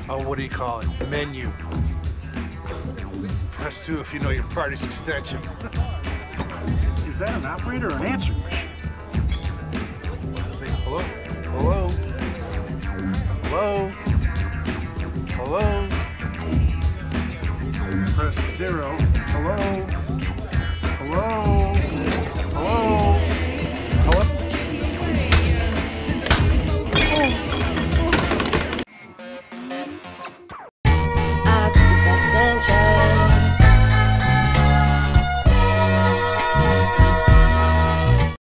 what do you call it? Menu. Press 2 if you know your party's extension. Is that an operator or an answering machine? Hello? Hello? Hello? Hello? Press 0